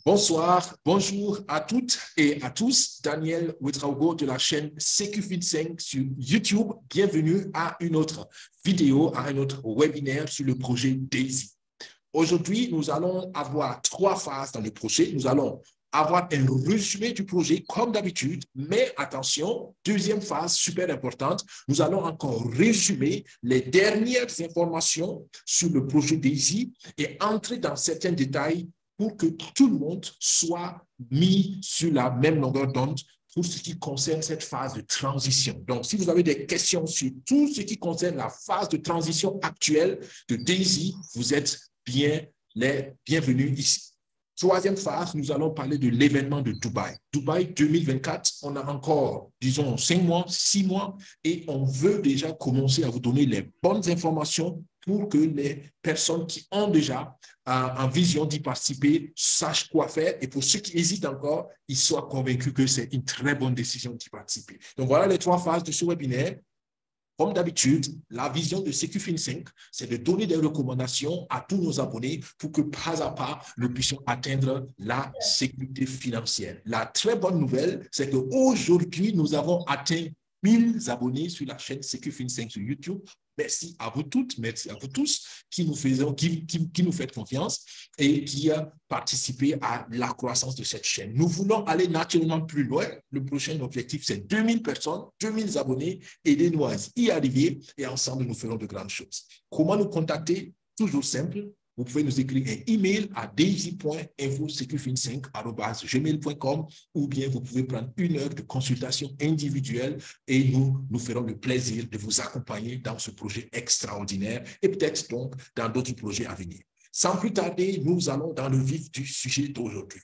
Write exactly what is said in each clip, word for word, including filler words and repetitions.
Bonsoir, bonjour à toutes et à tous. Daniel Ouedraogo de la chaîne C Q Fit cinq sur YouTube. Bienvenue à une autre vidéo, à un autre webinaire sur le projet Daisy. Aujourd'hui, nous allons avoir trois phases dans le projet. Nous allons avoir un résumé du projet comme d'habitude, mais attention, deuxième phase super importante, nous allons encore résumer les dernières informations sur le projet Daisy et entrer dans certains détails pour que tout le monde soit mis sur la même longueur d'onde pour ce qui concerne cette phase de transition. Donc, si vous avez des questions sur tout ce qui concerne la phase de transition actuelle de Daisy, vous êtes bien les bienvenus ici. Troisième phase, nous allons parler de l'événement de Dubaï. Dubaï deux mille vingt-quatre, on a encore, disons, cinq mois, six mois, et on veut déjà commencer à vous donner les bonnes informations pour que les personnes qui ont déjà euh, en vision d'y participer sachent quoi faire. Et pour ceux qui hésitent encore, ils soient convaincus que c'est une très bonne décision d'y participer. Donc, voilà les trois phases de ce webinaire. Comme d'habitude, la vision de C Q Fin cinq, c'est de donner des recommandations à tous nos abonnés pour que pas à pas, nous puissions atteindre la sécurité financière. La très bonne nouvelle, c'est qu'aujourd'hui, nous avons atteint mille abonnés sur la chaîne C Q Fin cinq sur YouTube. Merci à vous toutes, merci à vous tous qui nous, faisons, qui, qui, qui nous faites confiance et qui a participé à la croissance de cette chaîne. Nous voulons aller naturellement plus loin. Le prochain objectif, c'est deux mille personnes, deux mille abonnés. Aidez-nous à y arriver et ensemble, nous ferons de grandes choses. Comment nous contacter? Toujours simple. Vous pouvez nous écrire un email à daisy point info c q fin cinq arobase gmail point com ou bien vous pouvez prendre une heure de consultation individuelle et nous, nous ferons le plaisir de vous accompagner dans ce projet extraordinaire et peut-être donc dans d'autres projets à venir. Sans plus tarder, nous allons dans le vif du sujet d'aujourd'hui.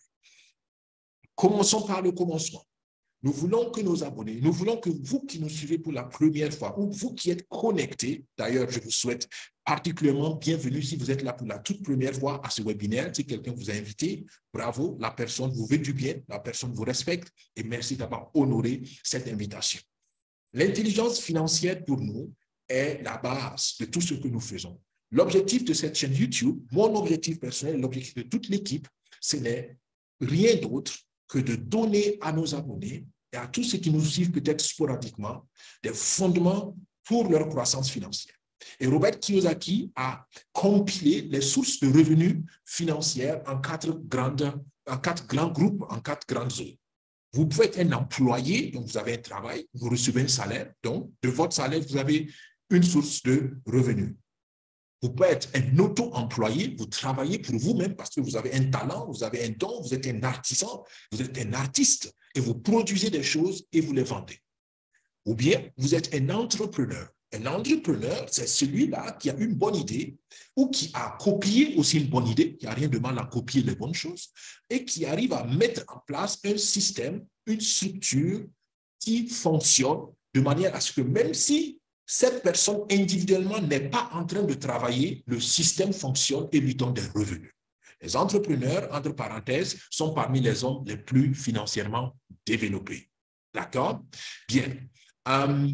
Commençons par le commencement. Nous voulons que nos abonnés, nous voulons que vous qui nous suivez pour la première fois ou vous qui êtes connectés, d'ailleurs, je vous souhaite particulièrement bienvenue si vous êtes là pour la toute première fois à ce webinaire. Si quelqu'un vous a invité, bravo, la personne vous veut du bien, la personne vous respecte et merci d'avoir honoré cette invitation. L'intelligence financière pour nous est la base de tout ce que nous faisons. L'objectif de cette chaîne YouTube, mon objectif personnel, l'objectif de toute l'équipe, ce n'est rien d'autre que de donner à nos abonnés et à tous ceux qui nous suivent peut-être sporadiquement des fondements pour leur croissance financière. Et Robert Kiyosaki a compilé les sources de revenus financières en quatre, grandes, en quatre grands groupes, en quatre grandes zones. Vous pouvez être un employé, donc vous avez un travail, vous recevez un salaire, donc de votre salaire, vous avez une source de revenus. Vous pouvez être un auto-employé, vous travaillez pour vous-même parce que vous avez un talent, vous avez un don, vous êtes un artisan, vous êtes un artiste et vous produisez des choses et vous les vendez. Ou bien, vous êtes un entrepreneur. Un entrepreneur, c'est celui-là qui a une bonne idée ou qui a copié aussi une bonne idée, il n'y a rien de mal à copier les bonnes choses, et qui arrive à mettre en place un système, une structure qui fonctionne de manière à ce que même si cette personne individuellement n'est pas en train de travailler, le système fonctionne et lui donne des revenus. Les entrepreneurs, entre parenthèses, sont parmi les hommes les plus financièrement développés. D'accord? Bien. Euh,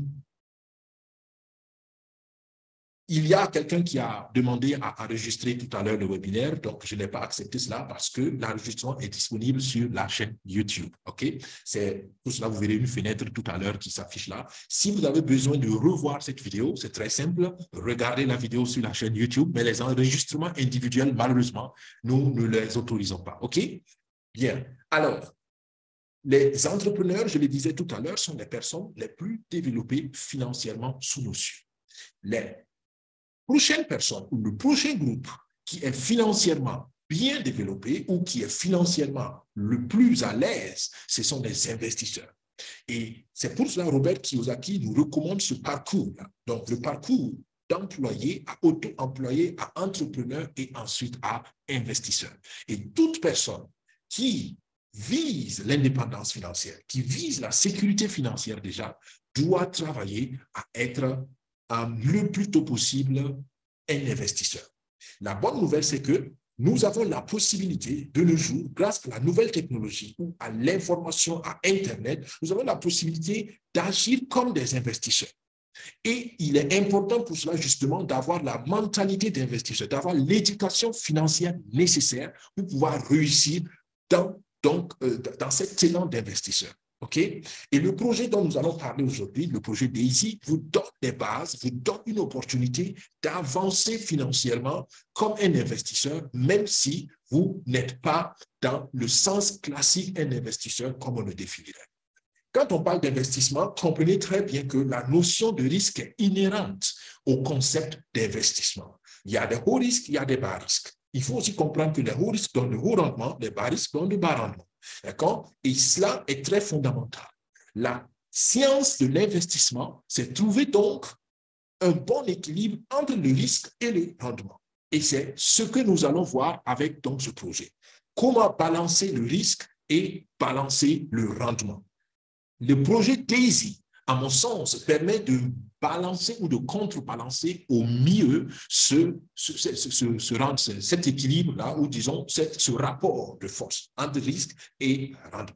Il y a quelqu'un qui a demandé à enregistrer tout à l'heure le webinaire, donc je n'ai pas accepté cela parce que l'enregistrement est disponible sur la chaîne YouTube. Ok, c'est pour cela vous verrez une fenêtre tout à l'heure qui s'affiche là. Si vous avez besoin de revoir cette vidéo, c'est très simple, regardez la vidéo sur la chaîne YouTube, mais les enregistrements individuels, malheureusement, nous ne les autorisons pas. Ok, bien. Alors, les entrepreneurs, je le disais tout à l'heure, sont les personnes les plus développées financièrement sous nos yeux. Les prochaine personne ou le prochain groupe qui est financièrement bien développé ou qui est financièrement le plus à l'aise, ce sont les investisseurs. Et c'est pour cela Robert Kiyosaki nous recommande ce parcours-là. Donc, le parcours d'employé à auto-employé, à entrepreneur et ensuite à investisseur. Et toute personne qui vise l'indépendance financière, qui vise la sécurité financière déjà, doit travailler à être euh, le plus tôt possible un investisseur. La bonne nouvelle, c'est que nous avons la possibilité de nos jours, grâce à la nouvelle technologie ou à l'information, à Internet, nous avons la possibilité d'agir comme des investisseurs. Et il est important pour cela justement d'avoir la mentalité d'investisseur, d'avoir l'éducation financière nécessaire pour pouvoir réussir dans, donc, euh, dans cet élan d'investisseurs. OK? Et le projet dont nous allons parler aujourd'hui, le projet DAISY, vous donne des bases, vous donne une opportunité d'avancer financièrement comme un investisseur, même si vous n'êtes pas dans le sens classique un investisseur comme on le définirait. Quand on parle d'investissement, comprenez très bien que la notion de risque est inhérente au concept d'investissement. Il y a des hauts risques, il y a des bas risques. Il faut aussi comprendre que les hauts risques donnent de hauts rendements, les bas risques donnent de bas rendements. D'accord? Et cela est très fondamental. La science de l'investissement, c'est trouver donc un bon équilibre entre le risque et le rendement. Et c'est ce que nous allons voir avec donc ce projet. Comment balancer le risque et balancer le rendement. Le projet DAISY, à mon sens, permet de balancer ou de contrebalancer au mieux ce, ce, ce, ce, ce, cet équilibre-là, ou disons cette, ce rapport de force entre risque et rendement.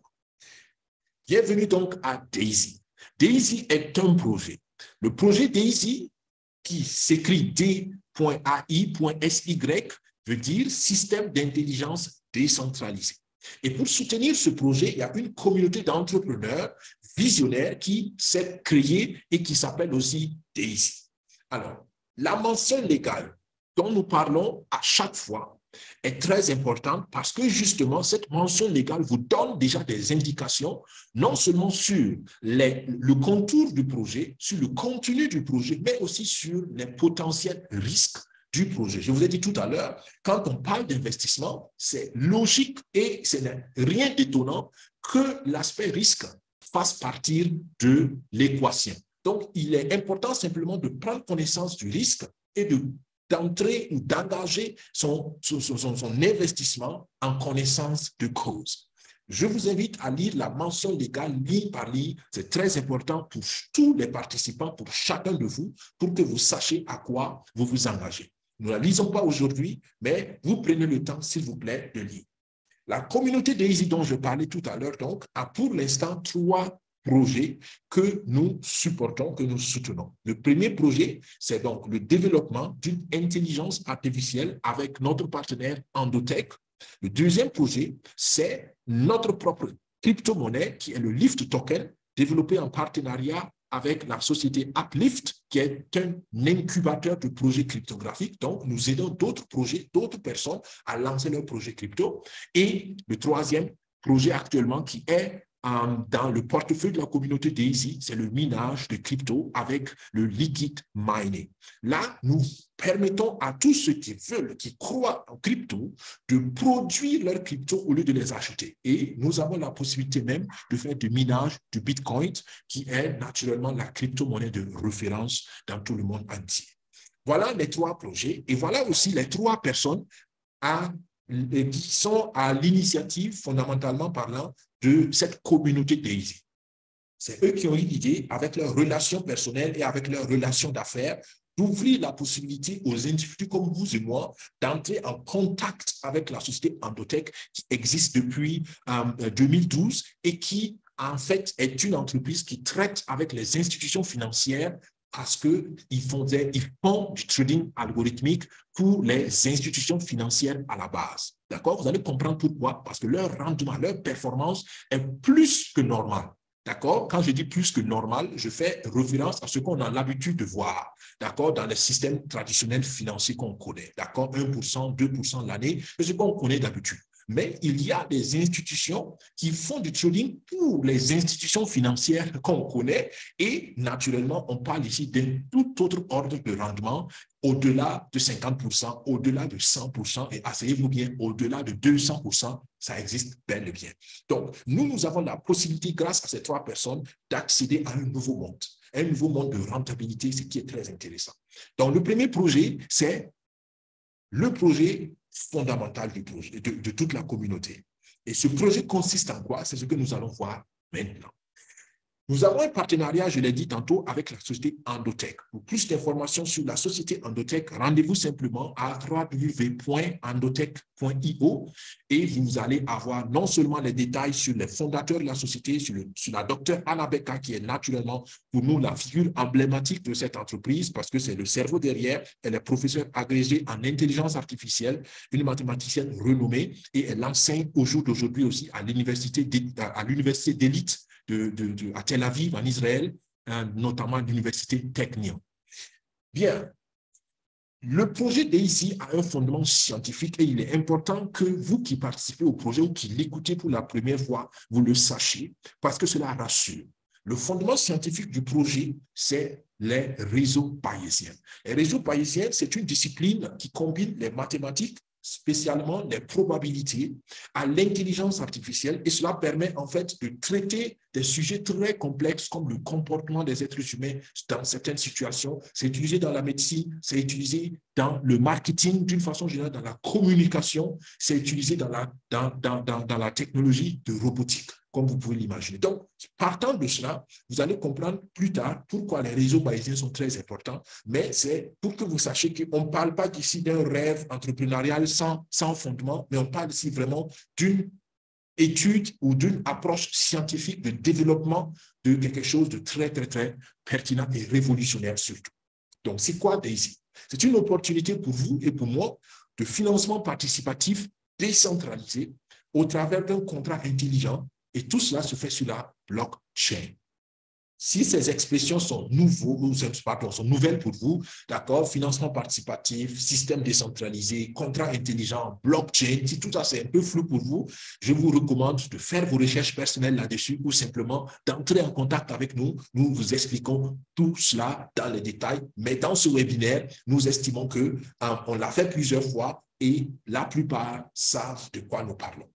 Bienvenue donc à DAISY. DAISY est un projet. Le projet DAISY, qui s'écrit D A I S Y, veut dire système d'intelligence décentralisé. Et pour soutenir ce projet, il y a une communauté d'entrepreneurs visionnaires qui s'est créée et qui s'appelle aussi DAISY. Alors, la mention légale dont nous parlons à chaque fois est très importante parce que justement, cette mention légale vous donne déjà des indications, non seulement sur les, le contour du projet, sur le contenu du projet, mais aussi sur les potentiels risques du projet. Je vous ai dit tout à l'heure, quand on parle d'investissement, c'est logique et ce n'est rien d'étonnant que l'aspect risque fasse partir de l'équation. Donc, il est important simplement de prendre connaissance du risque et de d'entrer ou d'engager son, son, son, son investissement en connaissance de cause. Je vous invite à lire la mention légale ligne par ligne. C'est très important pour tous les participants, pour chacun de vous, pour que vous sachiez à quoi vous vous engagez. Nous ne la lisons pas aujourd'hui, mais vous prenez le temps, s'il vous plaît, de lire. La communauté DAISY dont je parlais tout à l'heure, donc, a pour l'instant trois projets que nous supportons, que nous soutenons. Le premier projet, c'est donc le développement d'une intelligence artificielle avec notre partenaire Endotech. Le deuxième projet, c'est notre propre crypto-monnaie qui est le Lift Token, développé en partenariat avec la société Uplift, qui est un incubateur de projets cryptographiques. Donc, nous aidons d'autres projets, d'autres personnes à lancer leurs projets crypto. Et le troisième projet actuellement qui est dans le portefeuille de la communauté DAISY, c'est le minage de crypto avec le liquid mining. Là, nous permettons à tous ceux qui veulent, qui croient en crypto, de produire leurs cryptos au lieu de les acheter. Et nous avons la possibilité même de faire du minage du Bitcoin, qui est naturellement la crypto-monnaie de référence dans tout le monde entier. Voilà les trois projets et voilà aussi les trois personnes à, qui sont à l'initiative, fondamentalement parlant, de cette communauté DAISY. C'est eux qui ont eu l'idée, avec leurs relations personnelles et avec leurs relations d'affaires, d'ouvrir la possibilité aux individus comme vous et moi d'entrer en contact avec la société Endotech qui existe depuis euh, deux mille douze et qui, en fait, est une entreprise qui traite avec les institutions financières parce qu'ils font, ils font du trading algorithmique pour les institutions financières à la base. D'accord? Vous allez comprendre pourquoi. Parce que leur rendement, leur performance est plus que normale. D'accord? Quand je dis plus que normal, je fais référence à ce qu'on a l'habitude de voir. D'accord? Dans les systèmes traditionnels financiers qu'on connaît. D'accord? un pour cent, deux pour cent l'année, c'est ce qu'on connaît d'habitude. Mais il y a des institutions qui font du trading pour les institutions financières qu'on connaît et naturellement, on parle ici d'un tout autre ordre de rendement au-delà de cinquante pour cent, au-delà de cent pour cent et asseyez-vous bien, au-delà de deux cents pour cent, ça existe bel et bien. Donc, nous, nous avons la possibilité, grâce à ces trois personnes, d'accéder à un nouveau monde, un nouveau monde de rentabilité, ce qui est très intéressant. Donc, le premier projet, c'est le projet fondamental du projet, de, de toute la communauté. Et ce projet consiste en quoi? C'est ce que nous allons voir maintenant. Nous avons un partenariat, je l'ai dit tantôt, avec la société Endotech. Pour plus d'informations sur la société Endotech, rendez-vous simplement à w w w point endotech point i o et vous allez avoir non seulement les détails sur les fondateurs de la société, sur, le, sur la docteure Anna Becca, qui est naturellement pour nous la figure emblématique de cette entreprise, parce que c'est le cerveau derrière. Elle est professeure agrégée en intelligence artificielle, une mathématicienne renommée, et elle enseigne au jour d'aujourd'hui aussi à l'université d'élite De, de, de, à Tel Aviv, en Israël, hein, notamment l'université Technion. Bien, le projet DAISY a un fondement scientifique et il est important que vous qui participez au projet ou qui l'écoutez pour la première fois, vous le sachiez, parce que cela rassure. Le fondement scientifique du projet, c'est les réseaux bayésiens. Les réseaux bayésiens, c'est une discipline qui combine les mathématiques, spécialement les probabilités, à l'intelligence artificielle, et cela permet en fait de traiter des sujets très complexes comme le comportement des êtres humains dans certaines situations. C'est utilisé dans la médecine, c'est utilisé dans le marketing d'une façon générale, dans la communication, c'est utilisé dans la, dans, dans, dans, dans la technologie de robotique, comme vous pouvez l'imaginer. Donc, partant de cela, vous allez comprendre plus tard pourquoi les réseaux bayésiens sont très importants, mais c'est pour que vous sachiez qu'on ne parle pas ici d'un rêve entrepreneurial sans, sans fondement, mais on parle ici vraiment d'une étude ou d'une approche scientifique de développement de quelque chose de très, très, très pertinent et révolutionnaire surtout. Donc, c'est quoi DAISY? C'est une opportunité pour vous et pour moi de financement participatif décentralisé au travers d'un contrat intelligent, et tout cela se fait sur la blockchain. Si ces expressions sont, nouveaux, pardon, sont nouvelles pour vous, d'accord, financement participatif, système décentralisé, contrat intelligent, blockchain, si tout ça c'est un peu flou pour vous, je vous recommande de faire vos recherches personnelles là-dessus ou simplement d'entrer en contact avec nous. Nous vous expliquons tout cela dans les détails, mais dans ce webinaire, nous estimons que hein, on l'a fait plusieurs fois et la plupart savent de quoi nous parlons.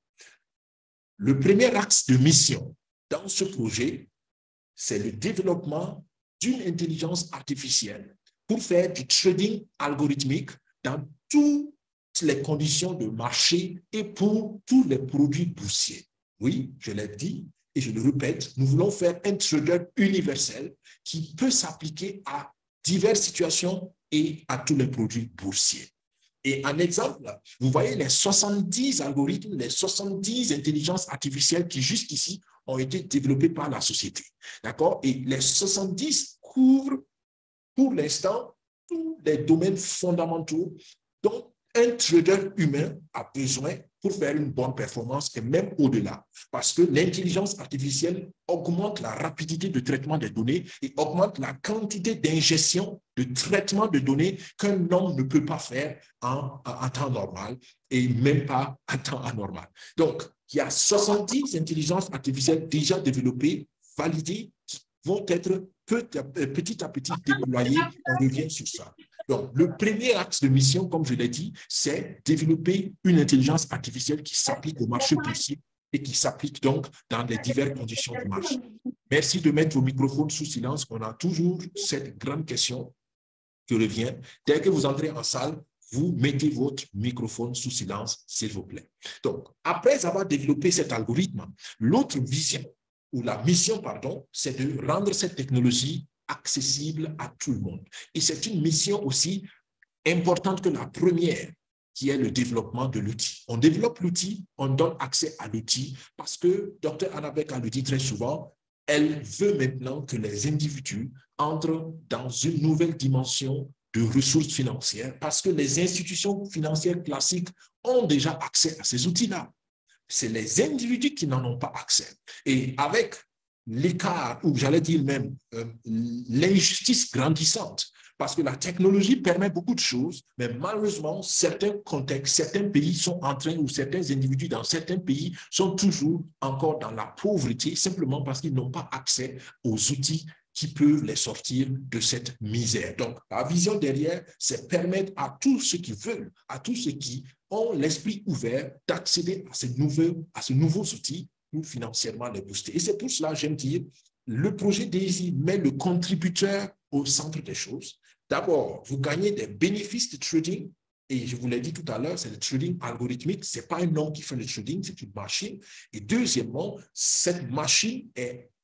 Le premier axe de mission dans ce projet, c'est le développement d'une intelligence artificielle pour faire du trading algorithmique dans toutes les conditions de marché et pour tous les produits boursiers. Oui, je l'ai dit et je le répète, nous voulons faire un trader universel qui peut s'appliquer à diverses situations et à tous les produits boursiers. Et en exemple, vous voyez les soixante-dix algorithmes, les soixante-dix intelligences artificielles qui jusqu'ici ont été développés par la société. D'accord? Et les soixante-dix couvrent pour l'instant tous les domaines fondamentaux dont un trader humain a besoin pour faire une bonne performance et même au-delà. Parce que l'intelligence artificielle augmente la rapidité de traitement des données et augmente la quantité d'ingestion de traitement de données qu'un homme ne peut pas faire en, en, en temps normal et même pas en temps anormal. Donc, il y a soixante-dix intelligences artificielles déjà développées, validées, qui vont être petit à petit déployées. On revient sur ça. Donc, le premier axe de mission, comme je l'ai dit, c'est développer une intelligence artificielle qui s'applique au marché boursier et qui s'applique donc dans les diverses conditions du marché. Merci de mettre vos microphones sous silence. On a toujours cette grande question qui revient. Dès que vous entrez en salle, vous mettez votre microphone sous silence, s'il vous plaît. Donc, après avoir développé cet algorithme, l'autre vision, ou la mission, pardon, c'est de rendre cette technologie accessible à tout le monde. Et c'est une mission aussi importante que la première, qui est le développement de l'outil. On développe l'outil, on donne accès à l'outil, parce que docteur Anna Becca le dit très souvent, elle veut maintenant que les individus entrent dans une nouvelle dimension de ressources financières, parce que les institutions financières classiques ont déjà accès à ces outils-là. C'est les individus qui n'en ont pas accès. Et avec l'écart, ou j'allais dire même euh, l'injustice grandissante, parce que la technologie permet beaucoup de choses, mais malheureusement, certains contextes, certains pays sont en train, ou certains individus dans certains pays sont toujours encore dans la pauvreté, simplement parce qu'ils n'ont pas accès aux outils qui peuvent les sortir de cette misère. Donc, la vision derrière, c'est permettre à tous ceux qui veulent, à tous ceux qui ont l'esprit ouvert d'accéder à ces nouveaux, à ces nouveaux outils pour financièrement les booster. Et c'est pour cela, j'aime dire, le projet DAISY met le contributeur au centre des choses. D'abord, vous gagnez des bénéfices de trading. Et je vous l'ai dit tout à l'heure, c'est le trading algorithmique. Ce n'est pas un homme qui fait le trading, c'est une machine. Et deuxièmement, cette machine est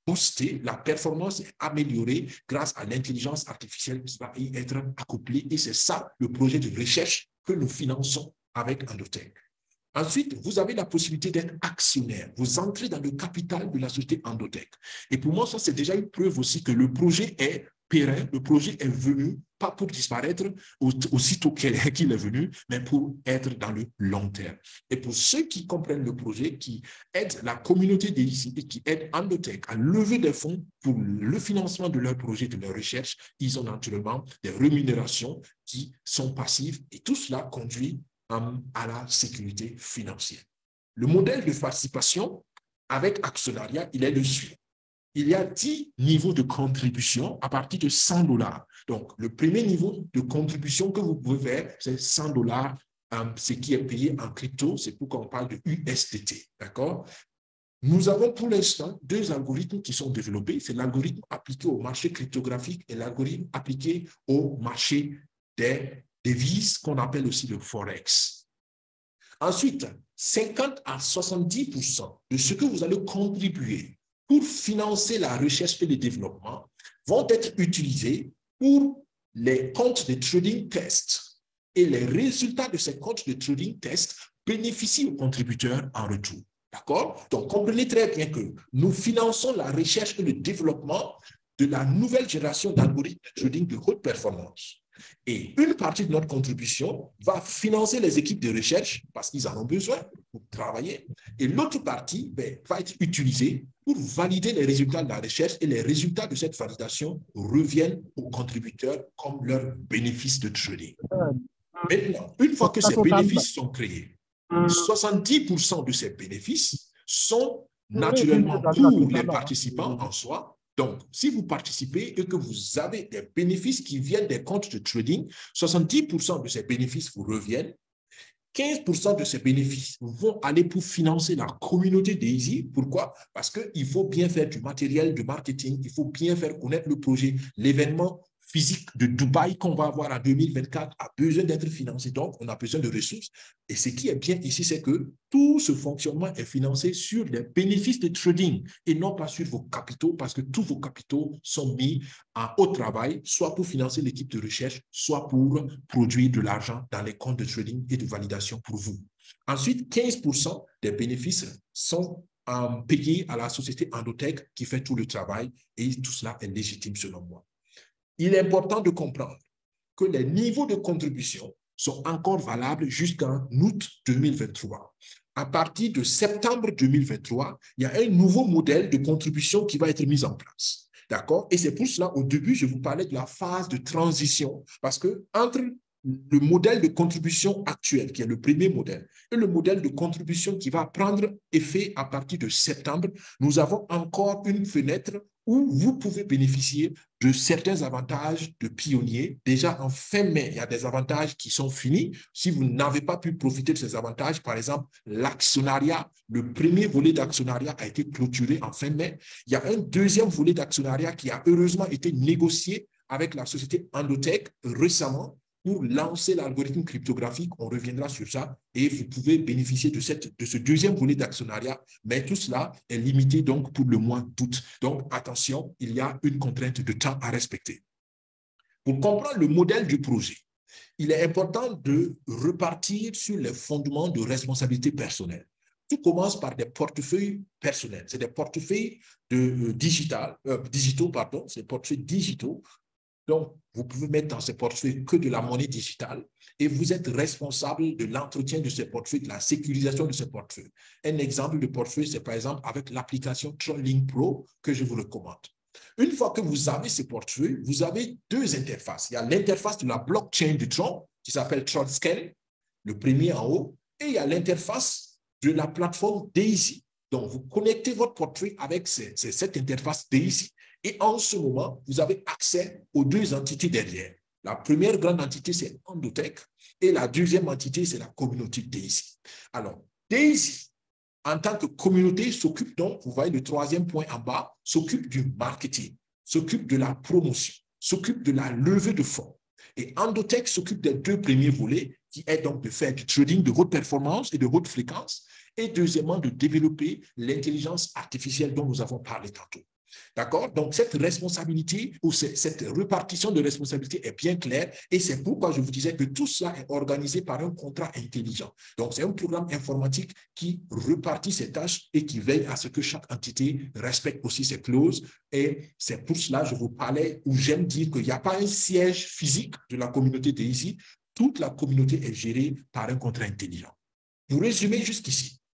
boostée, la performance est améliorée grâce à l'intelligence artificielle qui va y être accouplée. Et c'est ça le projet de recherche que nous finançons avec Endotech. Ensuite, vous avez la possibilité d'être actionnaire. Vous entrez dans le capital de la société Endotech. Et pour moi, ça, c'est déjà une preuve aussi que le projet est pérenne. Le projet est venu, pas pour disparaître aussitôt qu'il est venu, mais pour être dans le long terme. Et pour ceux qui comprennent le projet, qui aident la communauté des ici et qui aident Endotech à lever des fonds pour le financement de leur projet, de leur recherche, ils ont naturellement des rémunérations qui sont passives. Et tout cela conduit à la sécurité financière. Le modèle de participation avec actionnariat, il est le suivant. Il y a dix niveaux de contribution à partir de cent dollars. Donc, le premier niveau de contribution que vous pouvez faire, c'est cent dollars, ce qui est payé en crypto. C'est pourquoi on parle de U S D T. D'accord? Nous avons pour l'instant deux algorithmes qui sont développés. C'est l'algorithme appliqué au marché cryptographique et l'algorithme appliqué au marché des devises qu'on appelle aussi le Forex. Ensuite, cinquante à soixante-dix pour cent de ce que vous allez contribuer pour financer la recherche et le développement vont être utilisés pour les comptes de trading test. Et les résultats de ces comptes de trading test bénéficient aux contributeurs en retour. D'accord? Donc, comprenez très bien que nous finançons la recherche et le développement de la nouvelle génération d'algorithmes de trading de haute performance. Et une partie de notre contribution va financer les équipes de recherche parce qu'ils en ont besoin pour travailler. Et l'autre partie ben, va être utilisée pour valider les résultats de la recherche et les résultats de cette validation reviennent aux contributeurs comme leurs bénéfices de trading. Maintenant, une fois que ces bénéfices sont créés, soixante-dix pour cent de ces bénéfices sont naturellement pour les participants en soi. Donc, si vous participez et que vous avez des bénéfices qui viennent des comptes de trading, soixante-dix pour cent de ces bénéfices vous reviennent. quinze pour cent de ces bénéfices vont aller pour financer la communauté Daisy. Pourquoi? Parce qu'il faut bien faire du matériel de marketing, il faut bien faire connaître le projet. L'événement physique de Dubaï qu'on va avoir en deux mille vingt-quatre a besoin d'être financé. Donc, on a besoin de ressources. Et ce qui est bien ici, c'est que tout ce fonctionnement est financé sur les bénéfices de trading et non pas sur vos capitaux, parce que tous vos capitaux sont mis à, au travail, soit pour financer l'équipe de recherche, soit pour produire de l'argent dans les comptes de trading et de validation pour vous. Ensuite, quinze pour cent des bénéfices sont euh, payés à la société Endotech qui fait tout le travail et tout cela est légitime selon moi. Il est important de comprendre que les niveaux de contribution sont encore valables jusqu'en août deux mille vingt-trois. À partir de septembre deux mille vingt-trois, il y a un nouveau modèle de contribution qui va être mis en place. D'accord? Et c'est pour cela, au début, je vous parlais de la phase de transition, parce que entre le modèle de contribution actuel, qui est le premier modèle, et le modèle de contribution qui va prendre effet à partir de septembre, nous avons encore une fenêtre où vous pouvez bénéficier de certains avantages de pionniers. Déjà, en fin mai, il y a des avantages qui sont finis. Si vous n'avez pas pu profiter de ces avantages, par exemple, l'actionnariat, le premier volet d'actionnariat a été clôturé en fin mai. Il y a un deuxième volet d'actionnariat qui a heureusement été négocié avec la société Endotech récemment pour lancer l'algorithme cryptographique. On reviendra sur ça et vous pouvez bénéficier de, cette, de ce deuxième volet d'actionnariat, mais tout cela est limité donc pour le mois d'août. Donc, attention, il y a une contrainte de temps à respecter. Pour comprendre le modèle du projet, il est important de repartir sur les fondements de responsabilité personnelle. Tout commence par des portefeuilles personnels. C'est des portefeuilles de, euh, digital, euh, digitaux, pardon, c'est des portefeuilles digitaux. Donc, vous pouvez mettre dans ces portefeuilles que de la monnaie digitale et vous êtes responsable de l'entretien de ces portefeuilles, de la sécurisation de ces portefeuilles. Un exemple de portefeuille, c'est par exemple avec l'application TronLink Pro que je vous recommande. Une fois que vous avez ces portefeuilles, vous avez deux interfaces. Il y a l'interface de la blockchain de Tron qui s'appelle TronScale, le premier en haut, et il y a l'interface de la plateforme Daisy. Donc, vous connectez votre portefeuille avec ces, ces, cette interface Daisy. Et en ce moment, vous avez accès aux deux entités derrière. La première grande entité, c'est Endotech, et la deuxième entité, c'est la communauté Daisy. Alors, Daisy, en tant que communauté, s'occupe donc, vous voyez le troisième point en bas, s'occupe du marketing, s'occupe de la promotion, s'occupe de la levée de fonds. Et Endotech s'occupe des deux premiers volets, qui est donc de faire du trading de haute performance et de haute fréquence, et deuxièmement, de développer l'intelligence artificielle dont nous avons parlé tantôt. D'accord? Donc, cette responsabilité ou cette répartition de responsabilité est bien claire et c'est pourquoi je vous disais que tout cela est organisé par un contrat intelligent. Donc, c'est un programme informatique qui répartit ses tâches et qui veille à ce que chaque entité respecte aussi ses clauses. Et c'est pour cela que je vous parlais, ou j'aime dire qu'il n'y a pas un siège physique de la communauté DAISY. Toute la communauté est gérée par un contrat intelligent. Pour résumer jusqu'ici,